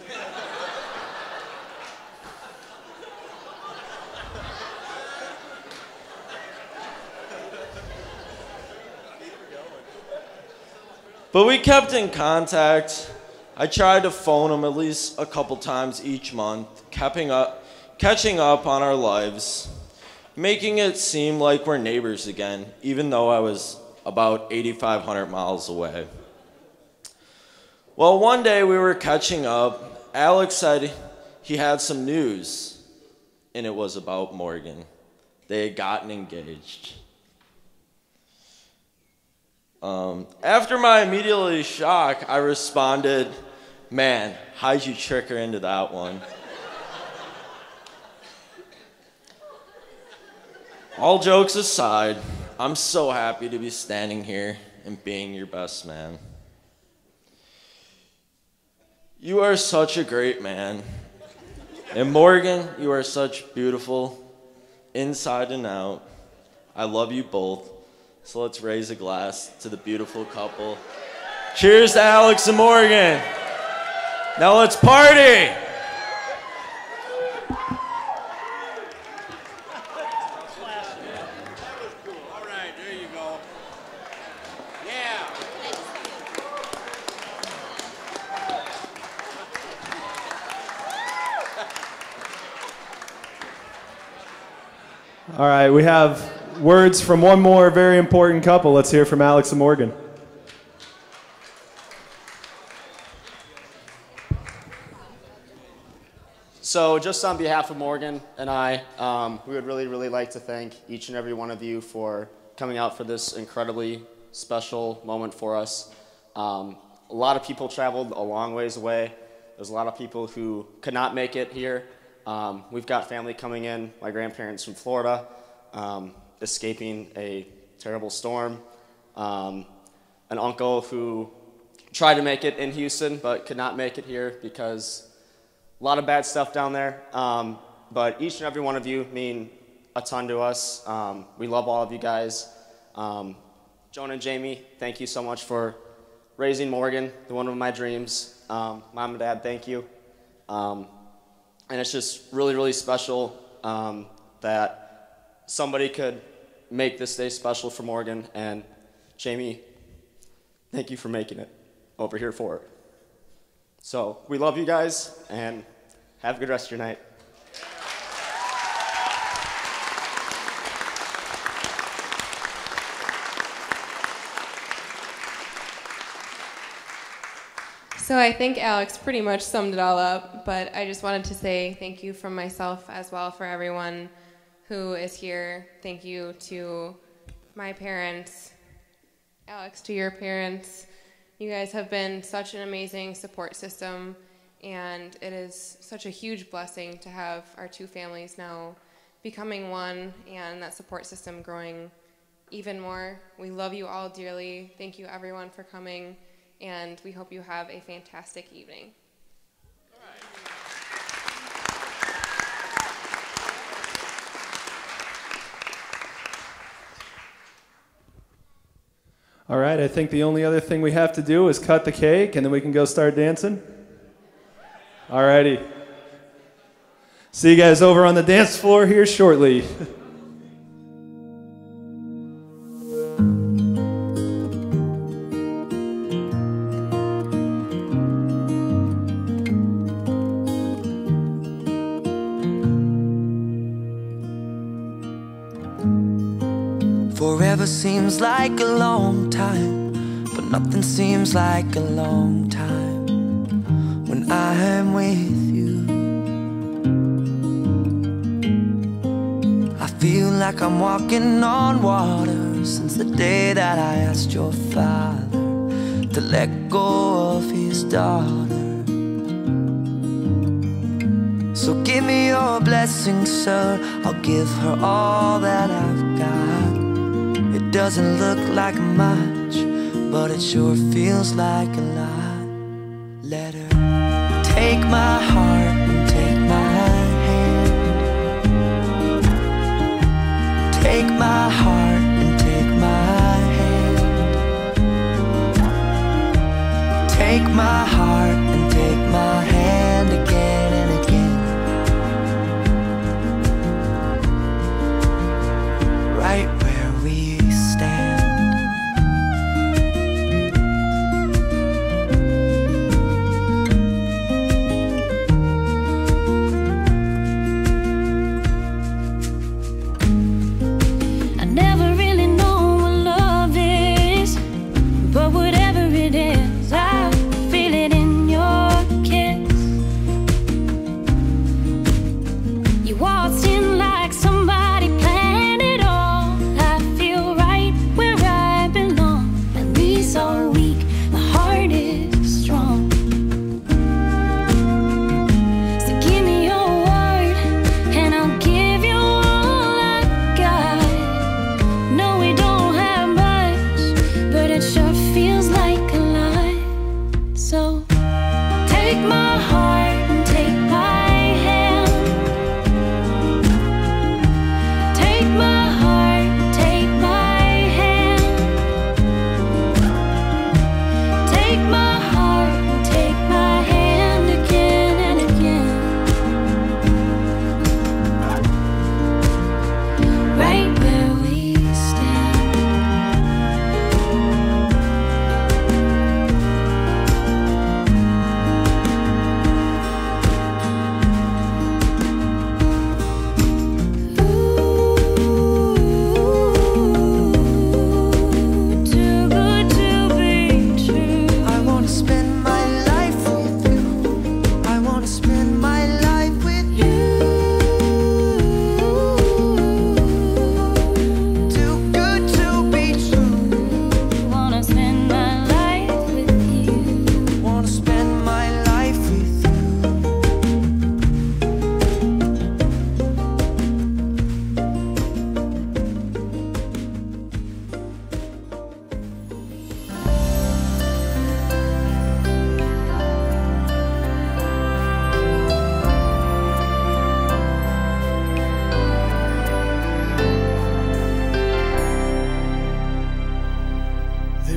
But we kept in contact. I tried to phone him at least a couple times each month, catching up on our lives. making it seem like we're neighbors again, even though I was about 8,500 miles away. Well, one day we were catching up. Alex said he had some news, and it was about Morgan. They had gotten engaged. After my immediately shock, I responded, "Man, how'd you trick her into that one?" All jokes aside, I'm so happy to be standing here and being your best man. You are such a great man. And Morgan, you are such beautiful, inside and out. I love you both. So let's raise a glass to the beautiful couple. Cheers to Alex and Morgan. Now let's party. All right, we have words from one more very important couple. Let's hear from Alex and Morgan. So just on behalf of Morgan and I, we would really like to thank each and every one of you for coming out for this incredibly special moment for us. A lot of people traveled a long ways away. There's a lot of people who could not make it here. We've got family coming in, my grandparents from Florida, escaping a terrible storm, an uncle who tried to make it in Houston but could not make it here because a lot of bad stuff down there. But each and every one of you mean a ton to us. We love all of you guys. Jonah and Jamie, thank you so much for raising Morgan, the one of my dreams. Mom and Dad, thank you. And it's just really special that somebody could make this day special for Morgan. And Jamie, thank you for making it over here for her. So we love you guys, and have a good rest of your night. So I think Alex pretty much summed it all up, but I just wanted to say thank you from myself as well for everyone who is here. Thank you to my parents, Alex, to your parents. You guys have been such an amazing support system, and it is such a huge blessing to have our two families now becoming one and that support system growing even more. We love you all dearly. Thank you everyone for coming, and we hope you have a fantastic evening. All right, I think the only other thing we have to do is cut the cake, and then we can go start dancing. All righty. See you guys over on the dance floor here shortly. Forever seems like a long time, but nothing seems like a long time when I'm with you. I feel like I'm walking on water since the day that I asked your father to let go of his daughter. So give me your blessing, sir. I'll give her all that I've got. It doesn't look like much, but it sure feels like a lot. Let her take my heart and take my hand. Take my heart and take my hand. Take my heart and take my hand again and again. Right where we stand.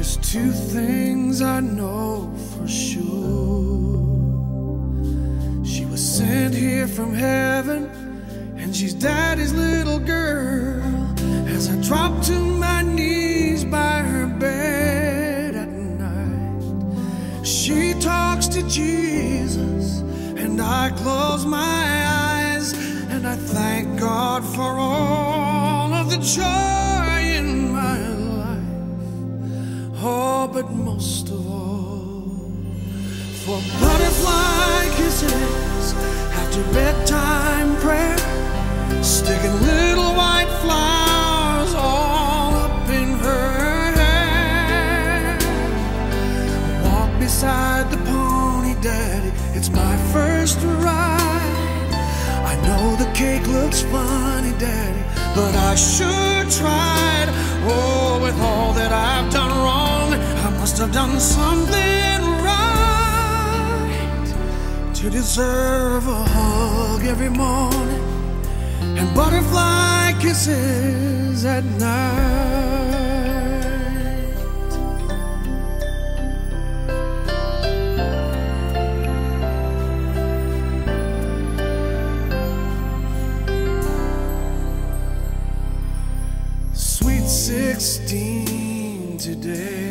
There's two things I know for sure. She was sent here from heaven, and she's Daddy's little girl. As I drop to my knees by her bed at night, she talks to Jesus, and I close my eyes, and I thank God for all of the joy in my life. Oh, but most of all, for butterfly kisses after bedtime prayer, sticking little white flowers all up in her hair. Walk beside the pony, Daddy, it's my first ride. I know the cake looks funny, Daddy, but I sure tried. Oh, with all that I've done wrong, I must have done something right to deserve a hug every morning and butterfly kisses at night. Sweet 16 today,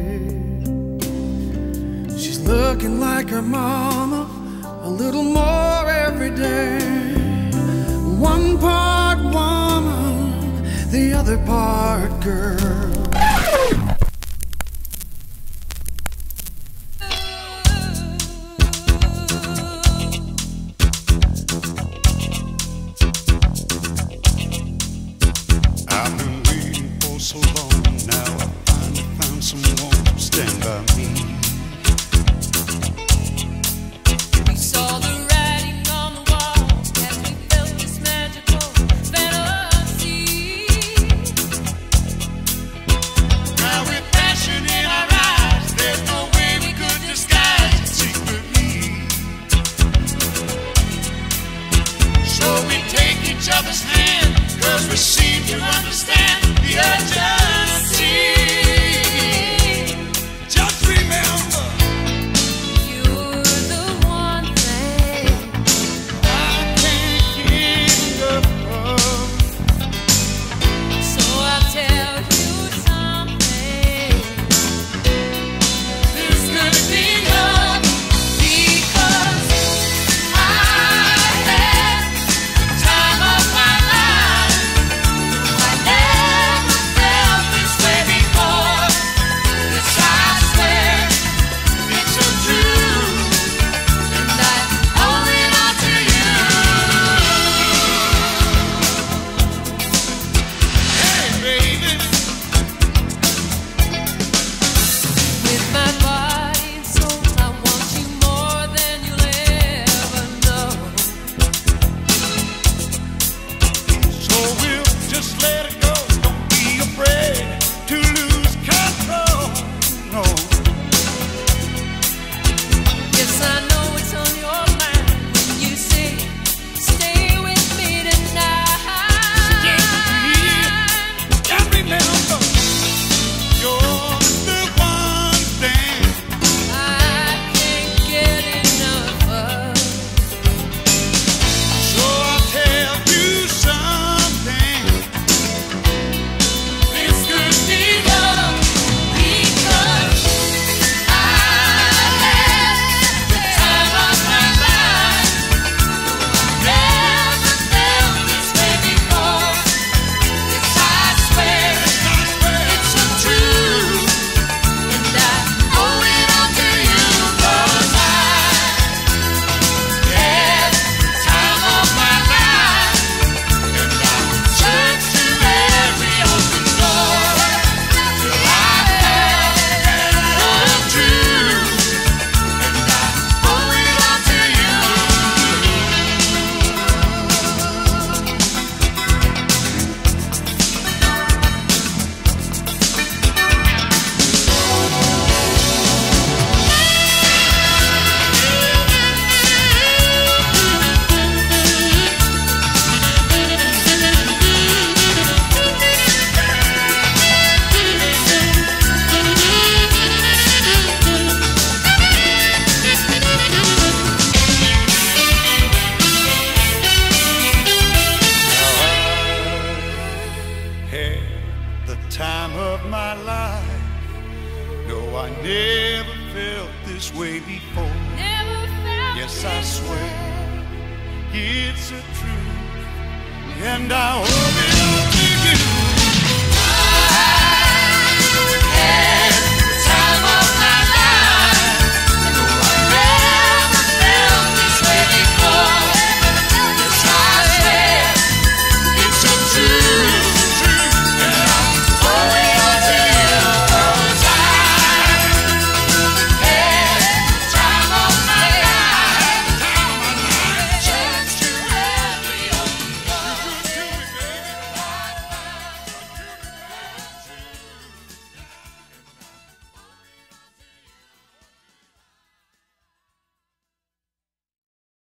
she's looking like her mama a little more every day. One part woman, the other part girl. I've been waiting for so long now. I finally found someone to stand by me. We saw the writing on the wall as we felt this magical fantasy. Now we time of my life. No, I never felt this way before. Yes, I swear it's a truth, and I hope it